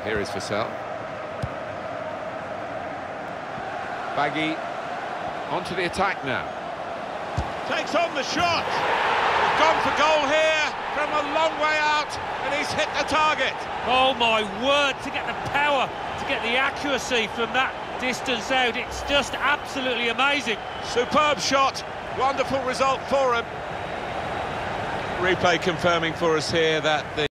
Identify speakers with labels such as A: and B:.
A: Here is Vassell. Baggy onto the attack now.
B: Takes on the shot. He's gone for goal here from a long way out, and he's hit the target.
C: Oh my word, to get the power, to get the accuracy from that distance out, it's just absolutely amazing.
B: Superb shot, wonderful result for him. Replay confirming for us here that the